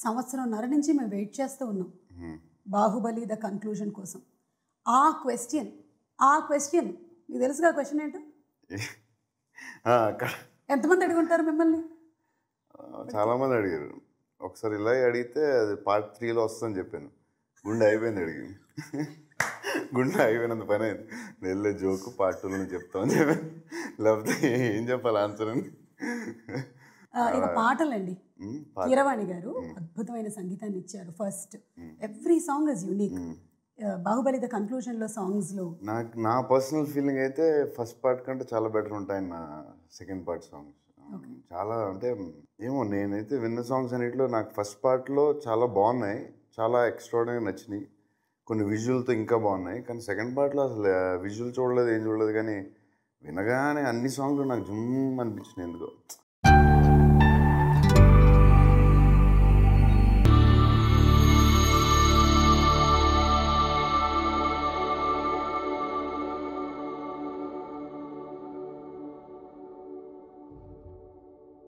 సంవత్సరంన్నర నుంచి మేము వెయిట్ చేస్తూ ఉన్నాం బాహుబలి ద కన్క్లూజన్ కోసం. ఆ క్వశ్చన్ మీకు తెలుసుగా క్వశ్చన్ ఏంటో? ఎంతమంది అడుగుంటారు మిమ్మల్ని? చాలామంది అడిగారు. ఒకసారి ఇలా అడిగితే అది పార్ట్ 3లో వస్తుందని చెప్పాను. గుండె అయిపోయింది అడిగింది. గుండె అయిపోయినంత పని అయింది. వెళ్ళే జోకు పార్ట్ 2లో చెప్తామని చెప్పాను. లేకపోతే ఏం చెప్పాలి ఆన్సర్ అని. ఇక పాటలండి. కీరవాణి గారు అద్భుతమైన సంగీతాన్ని ఇచ్చారు. First every song is unique. Baahubali the కన్క్లూజన్లో సాంగ్స్లో నా పర్సనల్ ఫీలింగ్ అయితే ఫస్ట్ పార్ట్ కంటే చాలా బెటర్ ఉంటాయి నా సెకండ్ పార్ట్ సాంగ్స్. చాలా అంటే ఏమో నేనైతే విన్న సాంగ్స్ అన్నింటిలో నాకు ఫస్ట్ పార్ట్లో చాలా బాగున్నాయి, చాలా ఎక్స్ట్రాడినరీ నచ్చినాయి. కొన్ని విజువల్తో ఇంకా బాగున్నాయి. కానీ సెకండ్ పార్ట్లో అసలు విజువల్ చూడలేదు, ఏం చూడలేదు. కానీ వినగానే అన్ని సాంగ్లు నాకు జుమ్ అనిపించినాయి. ఎందుకో